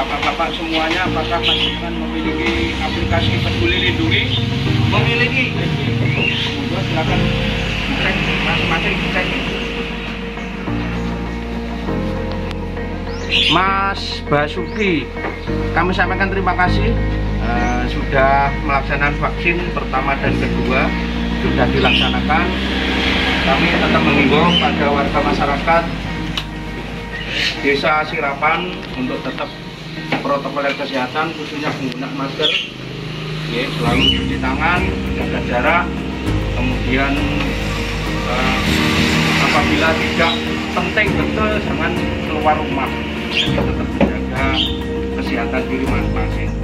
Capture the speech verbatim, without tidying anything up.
Bapak-bapak semuanya, apakah panjenengan memiliki aplikasi Peduli Lindungi? Memiliki. Monggo silakan cek masing-masing cek. Mas Basuki, kami sampaikan terima kasih uh, sudah melaksanakan vaksin pertama dan kedua sudah dilaksanakan. Kami tetap mengimbau pada warga masyarakat Desa Sirapan untuk tetap protokol kesehatan, khususnya menggunakan masker, ya, selalu cuci tangan, jaga jarak, kemudian uh, apabila tidak penting betul jangan keluar rumah, tetap menjaga kesehatan diri masing-masing.